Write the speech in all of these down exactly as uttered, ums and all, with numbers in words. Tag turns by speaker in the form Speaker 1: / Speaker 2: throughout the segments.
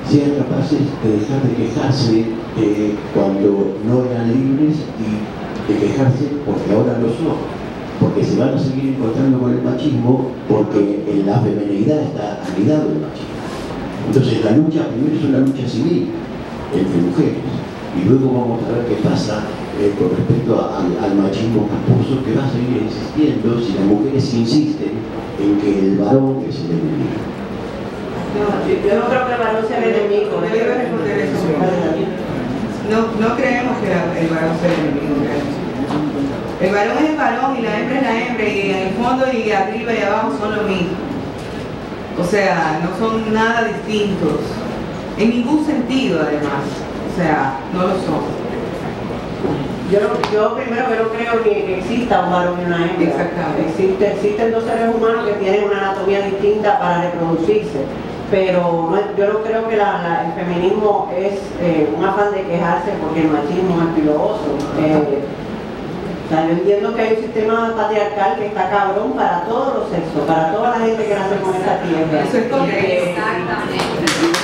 Speaker 1: sean capaces de dejar de quejarse eh, cuando no eran libres y de quejarse porque ahora lo son. Porque se van a seguir encontrando con el machismo porque en la feminidad está anidado el machismo. Entonces la lucha primero es una lucha civil entre mujeres y luego vamos a ver qué pasa eh, con respecto a, al, al machismo casposo que va a seguir existiendo si las mujeres insisten en que el varón es el enemigo.
Speaker 2: No, yo no creo que el varón sea el enemigo.
Speaker 3: Yo debo responder eso. No, no creemos que la, el varón sea el enemigo. El varón es el varón y la hembra es la hembra y en el fondo y arriba y abajo son lo mismo. O sea, no son nada distintos. En ningún sentido, además. O sea, no lo son.
Speaker 2: Yo, yo primero que no creo ni que exista un varón y una hembra.
Speaker 3: Exactamente.
Speaker 2: Existe, existen dos seres humanos que tienen una anatomía distinta para reproducirse. Pero no, yo no creo que la, la, el feminismo es eh, un afán de quejarse porque el machismo es piloso. Eh, O sea, yo entiendo que hay un sistema patriarcal que está cabrón para todos los sexos, para toda la gente que nace con esta tierra.
Speaker 3: Eso es correcto.
Speaker 4: Exactamente.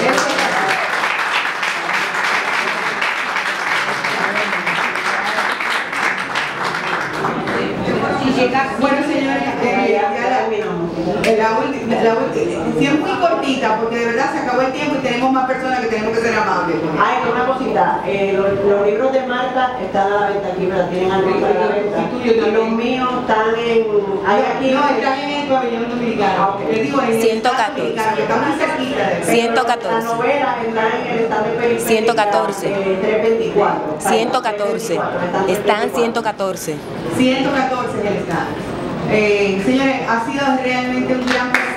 Speaker 3: Bueno, señores, eh, ya la, la, ulti- la ulti- sí es muy cortita porque de verdad se acabó el tiempo y tenemos más personas que tenemos que ser amables.
Speaker 2: Ay, una cosita, eh, los, los libros de Marta están a la venta aquí, ¿verdad? Tienen algo para la venta. Y los míos están en... Hay aquí...
Speaker 3: No, están en el pabellón dominicano. Les digo, en el
Speaker 5: ciento
Speaker 3: estado
Speaker 5: catorce.
Speaker 3: dominicano, que está muy cerquita de
Speaker 5: ciento catorce.
Speaker 2: Las novelas están en el estado de periferia.
Speaker 5: ciento catorce.
Speaker 2: Eh, trescientos veinticuatro.
Speaker 5: ciento catorce. Están ciento catorce.
Speaker 3: ciento catorce en el estado. Eh, señores, ha sido realmente un gran placer.